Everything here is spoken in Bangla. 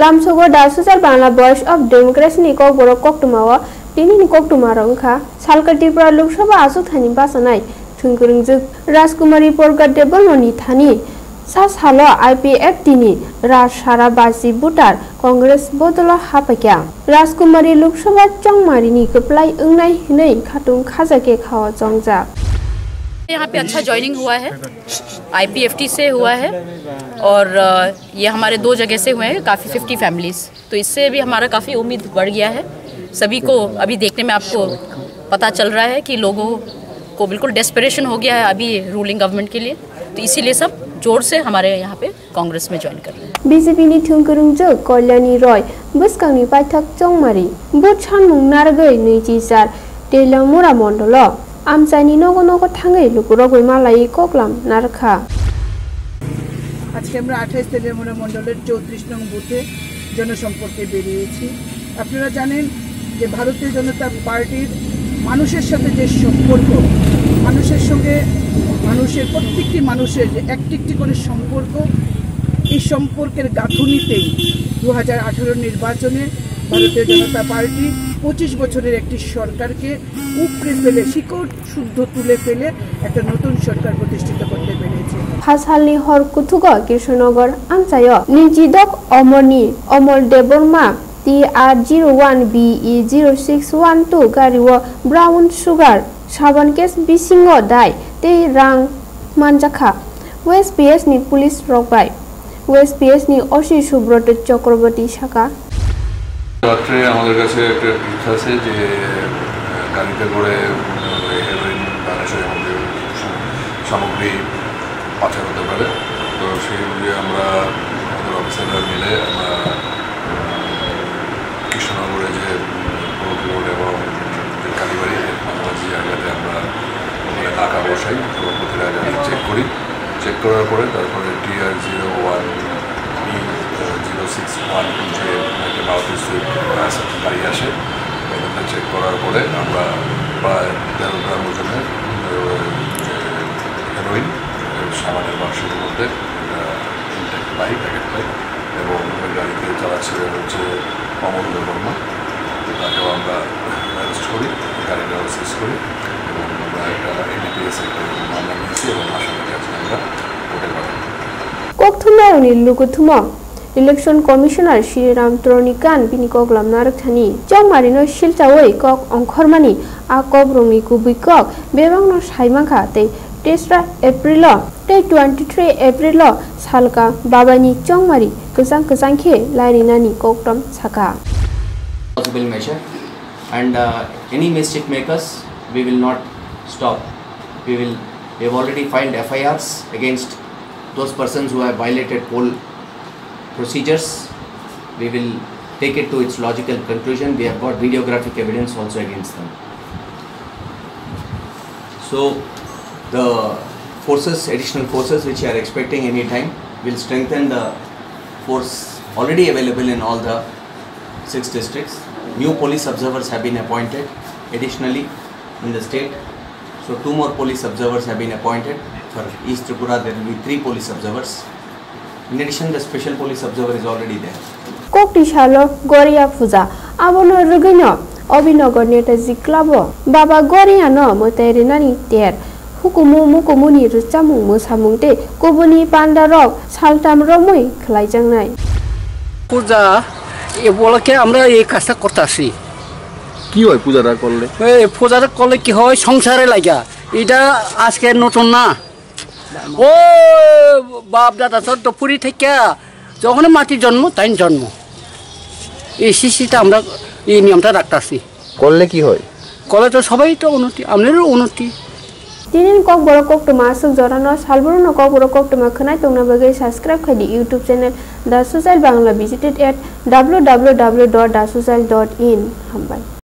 Lamsogo da social Bangla Voice of Democracy ni kok borok kok tumawa tini ni kok tumara ongkha salka Tripura Lok Sabha asu thani basanai thungkurungjuk Rajkumari Porga Debolmoni thani sa salo IPF tini Rashara Basi Butar Congress Bodola Hapakya Rajkumari Lok Sabha Chongmari ni keplai ungnai hinai khatung khajake khawa chongja यहाँ पे अच्छा ज्वाइनिंग हुआ है IPFT से हुआ है और ये हमारे 2 जगह से हुए हैं काफ़ी 50 फैमिलीज़ तो इससे भी हमारा काफ़ी उम्मीद बढ़ गया है सभी को अभी देखने में आपको पता चल रहा है कि लोगों को बिल्कुल डेस्परेशन हो गया है अभी रूलिंग गवर्नमेंट के लिए तो इसीलिए सब जोर से हमारे यहाँ पे कांग्रेस में ज्वाइन कर रहे हैं BJP ni thungkurungjak Kalyani Roy buskangni paithak chongmari bot sanmung nargei 24 Telamura Mondolo আমচাইনি নগো নগো থাঙ্গै লুকুরগই মালাই কোকলাম নারখা আজকে আমরা 28 তেলেমুরা মণ্ডলের 34 নং বুথে জনসম্পর্কে বেরিয়েছি আপনারা জানেন যে ভারতীয় জনতা পার্টির মানুষের সাথে যে সম্পর্ক মানুষের সঙ্গে মানুষের প্রত্যেকটি মানুষের যে একটি করে সম্পর্ক এই সম্পর্কের গাঁথুনিতেই 2018 নির্বাচনে ভারতীয় জনতা পার্টি 25 বছরের একটি সরকারকে উপড়ে ফেলে শিকড় শুদ্ধ তুলে ফেলে একটা নতুন সরকার প্রতিষ্ঠিত করতে পেরেছে হাসালনি হরকুথুগ কৃষ্ণনগর আমচায় নিজিদক অমল দেববর্মা TR01BE0612 গাড়িও ব্রাউন সুগার সাবান কেস বিসিংহ দাই তে রাং মানজাখা ওয়েস্ট পিএস নি পুলিশ রকবাই ওয়েস্ট পিএস নি অসি সুব্রত চক্রবর্তী শাখা রাত্রে আমাদের কাছে একটা টিপস আছে যে গাড়িতে করে হেরোইন বা নেশার মধ্যে সামগ্রী পাচার হতে পারে তো সেই অনুযায়ী আমরা আমাদের অফিসাররা মিলে আমরা কৃষ্ণনগরে যে প্রগতি রোড এবং কালীবাড়ি মাঝামাঝি জায়গাতে আমরা ওখানে নাকা বসাই এবং প্রতিটা গাড়ি চেক করার পরে তারপরে TR01B0612 যে একটা মারুতি সুইফট গাড়ি আসে এখানে চেক করার পরে আমরা প্রায় 13 গ্রাম ওজনের হেরোইন সাবানের বাক্সের মধ্যে ইনটেক্ট পাই প্যাকেট পাই এবং গাড়িতে চালাচ্ছিলেন হচ্ছে অমল দেববর্মা তাকেও আমরা অ্যারেস্ট করি গাড়িটাও সিজ করি এবং আমরা একটা NDPS একটা মামলা নিয়েছি এবং আসামিকে আজকে আমরা কোর্টে পাঠাই kokthumai lukuthuma Election Commissioner Shriram Tronikan Pinikoglam Narakhani Chongmarino Shilchawai Kok Ongkhormani Akop Romi Kubikok Bebangno Saimangkha Tei 3 April Tei 23 April Salka Babani Chongmari Kesang-kesangkhe Lairinani Koktom Saka Possible measure and any mistake makers we will not stop we have already filed FIRs against those persons who have violated poll procedures. We will take it to its logical conclusion. We have got videographic evidence also against them. So the additional forces which you are expecting any time will strengthen the force already available in all the 6 districts. New police observers have been appointed additionally in the state. So 2 more police observers have been appointed. For East Tripura there will be 3 police observers. In addition, the special police observer is already there. Kokti Shalo Goria Fuza Abono Rugino Obinogo Netazi Klabo Baba Goria no Moterinani Ter Hukumu Mukumuni Ruchamu Musamungte Kubuni Panda Rock Saltam Romui Klaijangnai পূজা এ বলকে আমরা এই কাজটা করতেছি কি হয় পূজাটা করলে এই পূজাটা করলে কি হয় সংসারে লাগা এটা আজকে নতুন না ও বাপ দাদা তো পুরি থেকে যখন মাটি জন্ম তাই জন্ম এই শিশিটা আমরা এই নিয়মটা রাখতেছি করলে কি হয় করলে তো সবাই তো উন্নতি আমাদেরও উন্নতি Tinin kok borok kok tuma asuk jorano salburu kok borok kok tuma khanai tongna bagai subscribe khadi YouTube channel The Social Bangla visited at www.thesocial.in hambai